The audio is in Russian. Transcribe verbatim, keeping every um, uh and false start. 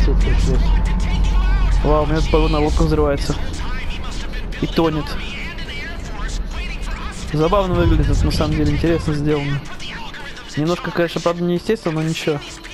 Вау, у меня тут подводная лодка взрывается. И тонет. Забавно выглядит, это на самом деле интересно сделано. Немножко, конечно, правда, неестественно, но ничего.